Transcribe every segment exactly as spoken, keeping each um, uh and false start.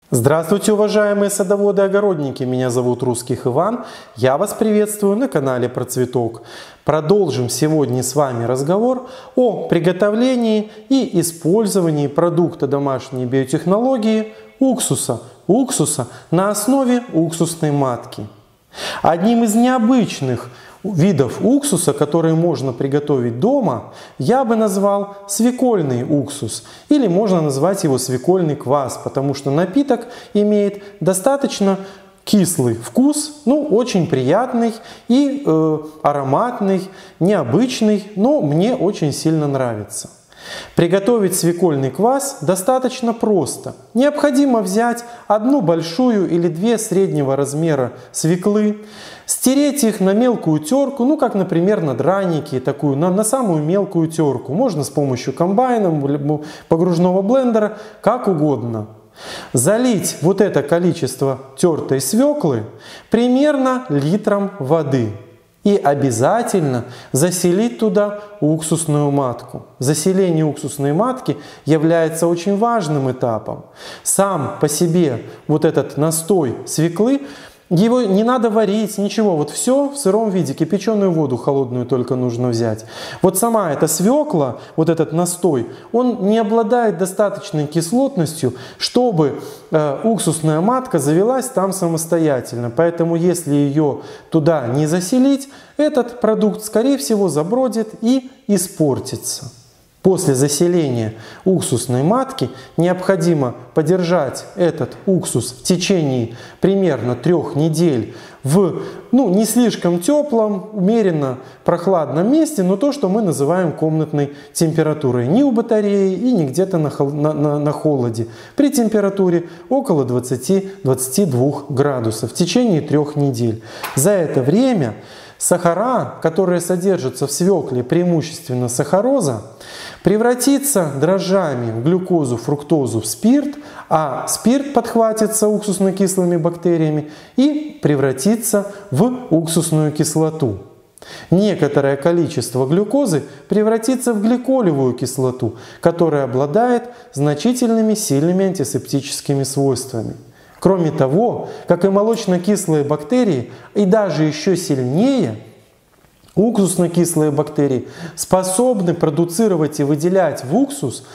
Здравствуйте, уважаемые садоводы и огородники! Меня зовут Русских Иван. Я вас приветствую на канале Процветок. Продолжим сегодня с вами разговор о приготовлении и использовании продукта домашней биотехнологии уксуса. Уксуса на основе уксусной матки. Одним из необычных видов уксуса, которые можно приготовить дома, я бы назвал свекольный уксус. Или можно назвать его свекольный квас, потому что напиток имеет достаточно кислый вкус, ну очень приятный и э, ароматный, необычный, но мне очень сильно нравится. Приготовить свекольный квас достаточно просто. Необходимо взять одну большую или две среднего размера свеклы, стереть их на мелкую терку, ну как, например, на драники, такую, на, на самую мелкую терку. Можно с помощью комбайна, погружного блендера, как угодно. Залить вот это количество тертой свеклы примерно литром воды. И обязательно заселить туда уксусную матку. Заселение уксусной матки является очень важным этапом. Сам по себе вот этот настой свеклы, его не надо варить, ничего. Вот все в сыром виде, кипяченую воду холодную только нужно взять. Вот сама эта свекла, вот этот настой, он не обладает достаточной кислотностью, чтобы э, уксусная матка завелась там самостоятельно. Поэтому если ее туда не заселить, этот продукт, скорее всего, забродит и испортится. После заселения уксусной матки необходимо подержать этот уксус в течение примерно трех недель в ну, не слишком теплом, умеренно прохладном месте, но то, что мы называем комнатной температурой. Не у батареи и не где-то на, на, на, на холоде. При температуре около двадцати-двадцати двух градусов в течение трех недель. За это время сахара, которые содержатся в свекле, преимущественно сахароза, превратится дрожжами в глюкозу, фруктозу, в спирт, а спирт подхватится уксусно-кислыми бактериями и превратится в уксусную кислоту. Некоторое количество глюкозы превратится в гликолевую кислоту, которая обладает значительными сильными антисептическими свойствами. Кроме того, как и молочно-кислые бактерии, и даже еще сильнее, уксусно-кислые бактерии способны продуцировать и выделять в уксус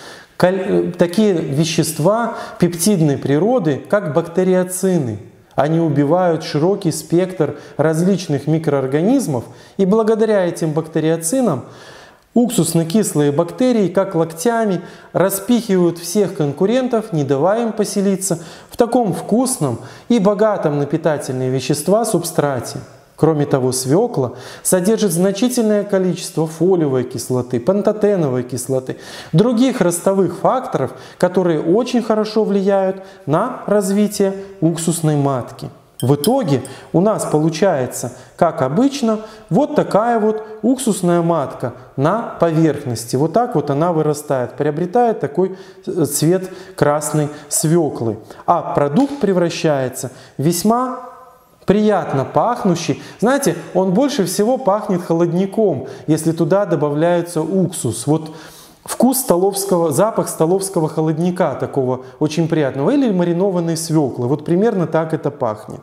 такие вещества пептидной природы, как бактериоцины. Они убивают широкий спектр различных микроорганизмов, и благодаря этим бактериоцинам уксусно-кислые бактерии, как локтями, распихивают всех конкурентов, не давая им поселиться в таком вкусном и богатом на питательные вещества субстрате. Кроме того, свекла содержит значительное количество фолиевой кислоты, пантотеновой кислоты, других ростовых факторов, которые очень хорошо влияют на развитие уксусной матки. В итоге у нас получается, как обычно, вот такая вот уксусная матка на поверхности. Вот так вот она вырастает, приобретает такой цвет красной свеклы. А продукт превращается в весьма приятно пахнущий. Знаете, он больше всего пахнет холодником, если туда добавляется уксус. Вот вкус столовского, запах столовского холодника такого очень приятного. Или маринованной свеклы. Вот примерно так это пахнет.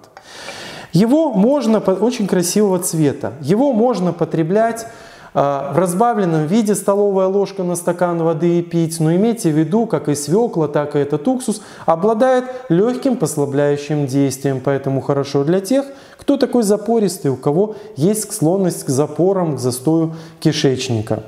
Его можно, очень красивого цвета, его можно потреблять в разбавленном виде, столовая ложка на стакан воды и пить. Но имейте в виду, как и свекла, так и этот уксус обладает легким послабляющим действием. Поэтому хорошо для тех, кто такой запористый, у кого есть склонность к запорам, к застою кишечника.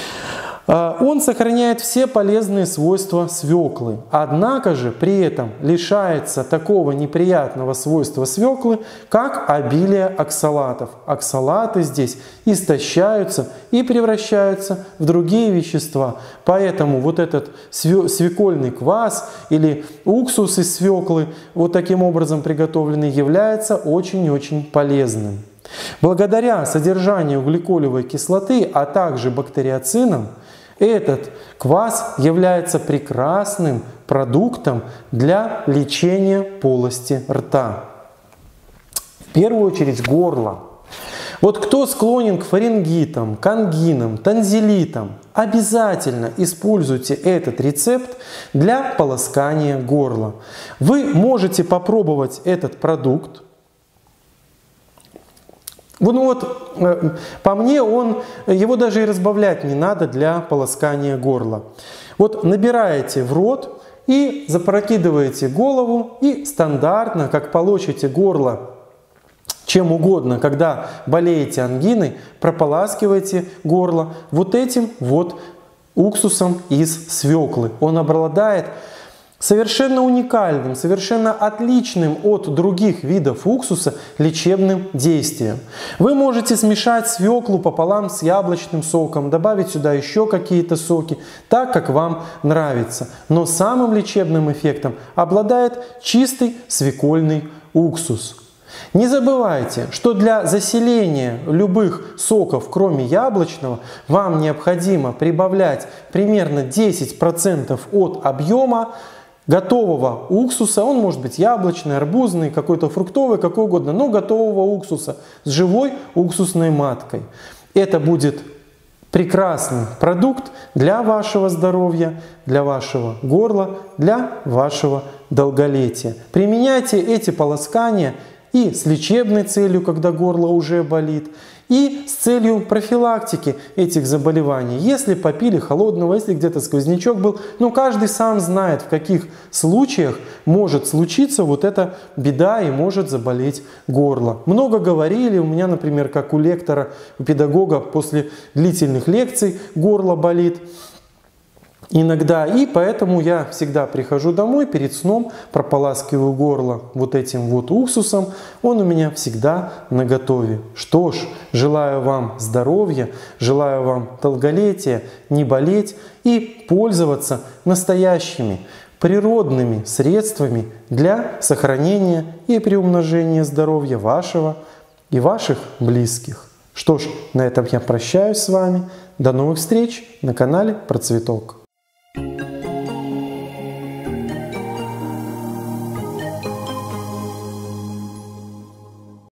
Он сохраняет все полезные свойства свеклы, однако же при этом лишается такого неприятного свойства свеклы, как обилие оксалатов. Оксалаты здесь истощаются и превращаются в другие вещества. Поэтому вот этот свекольный квас или уксус из свеклы, вот таким образом приготовленный, является очень-очень полезным. Благодаря содержанию гликолевой кислоты, а также бактериоцинам, этот квас является прекрасным продуктом для лечения полости рта. В первую очередь горла. Вот кто склонен к фарингитам, к ангинам, танзелитам, обязательно используйте этот рецепт для полоскания горла. Вы можете попробовать этот продукт. Ну вот, по мне, он, его даже и разбавлять не надо для полоскания горла. Вот набираете в рот и запрокидываете голову, и стандартно, как полощете горло чем угодно, когда болеете ангиной, прополаскивайте горло вот этим вот уксусом из свеклы. Он обладает совершенно уникальным, совершенно отличным от других видов уксуса лечебным действием. Вы можете смешать свеклу пополам с яблочным соком, добавить сюда еще какие-то соки, так как вам нравится. Но самым лечебным эффектом обладает чистый свекольный уксус. Не забывайте, что для заселения любых соков, кроме яблочного, вам необходимо прибавлять примерно десять процентов от объема готового уксуса. Он может быть яблочный, арбузный, какой-то фруктовый, какой угодно, но готового уксуса с живой уксусной маткой. Это будет прекрасный продукт для вашего здоровья, для вашего горла, для вашего долголетия. Применяйте эти полоскания и с лечебной целью, когда горло уже болит, и с целью профилактики этих заболеваний. Если попили холодного, если где-то сквознячок был, ну каждый сам знает, в каких случаях может случиться вот эта беда и может заболеть горло. Много говорили, у меня, например, как у лектора, у педагога после длительных лекций горло болит иногда, и поэтому я всегда прихожу домой, перед сном прополаскиваю горло вот этим вот уксусом, он у меня всегда наготове. Что ж, желаю вам здоровья, желаю вам долголетия, не болеть и пользоваться настоящими природными средствами для сохранения и приумножения здоровья вашего и ваших близких. Что ж, на этом я прощаюсь с вами. До новых встреч на канале Про Цветок.